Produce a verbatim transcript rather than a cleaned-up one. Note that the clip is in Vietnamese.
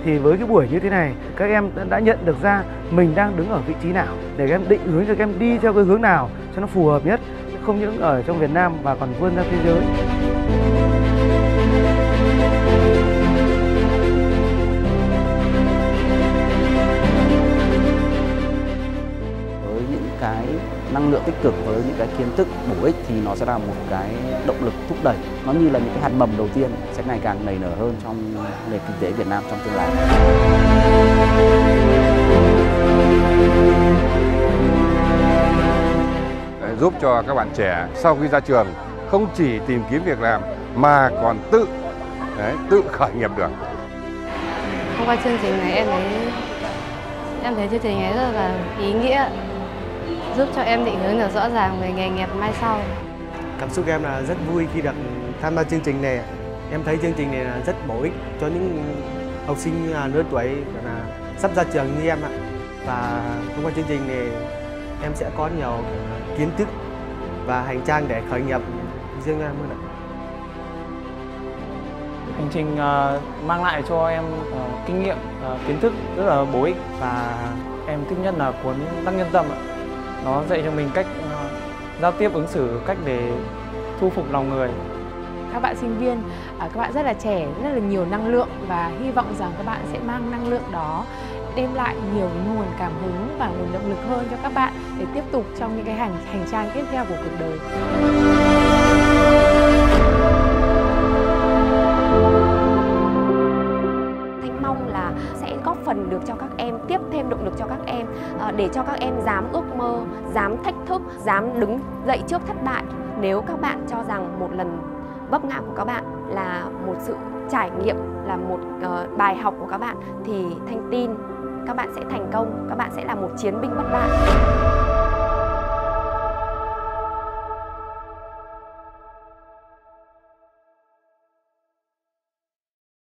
Thì với cái buổi như thế này, các em đã nhận được ra mình đang đứng ở vị trí nào để các em định hướng cho các em đi theo cái hướng nào cho nó phù hợp nhất, không những ở trong Việt Nam và còn vươn ra thế giới. Với những cái năng lượng tích cực, với những cái kiến thức bổ ích thì nó sẽ là một cái động lực thúc đẩy. Nó như là những cái hạt mầm đầu tiên sẽ ngày càng nảy nở hơn trong nền kinh tế Việt Nam trong tương lai. Giúp cho các bạn trẻ sau khi ra trường không chỉ tìm kiếm việc làm mà còn tự đấy, tự khởi nghiệp được. Thông qua chương trình này em thấy em thấy chương trình này rất là ý nghĩa, giúp cho em định hướng được rõ ràng về nghề nghiệp mai sau. Cảm xúc em là rất vui khi được tham gia chương trình này. Em thấy chương trình này là rất bổ ích cho những học sinh lứa tuổi là sắp ra trường như em ạ. Và thông qua chương trình này em sẽ có nhiều kiến thức và hành trang để khởi nghiệp riêng em hơn ạ. Hành trình uh, mang lại cho em uh, kinh nghiệm, uh, kiến thức rất là bổ ích, và em thích nhất là cuốn Đắc Nhân Tâm ạ. Nó dạy cho mình cách uh, giao tiếp ứng xử, cách để thu phục lòng người. Các bạn sinh viên, các bạn rất là trẻ, rất là nhiều năng lượng, và hy vọng rằng các bạn sẽ mang năng lượng đó đem lại nhiều nguồn cảm hứng và nguồn động lực hơn cho các bạn để tiếp tục trong những cái hành hành trang tiếp theo của cuộc đời. Thanh mong là sẽ góp phần được cho các em, tiếp thêm động lực cho các em, để cho các em dám ước mơ, dám thách thức, dám đứng dậy trước thất bại. Nếu các bạn cho rằng một lần vấp ngã của các bạn là một sự trải nghiệm, là một uh, bài học của các bạn, thì Thanh tin các bạn sẽ thành công, các bạn sẽ là một chiến binh bất bại.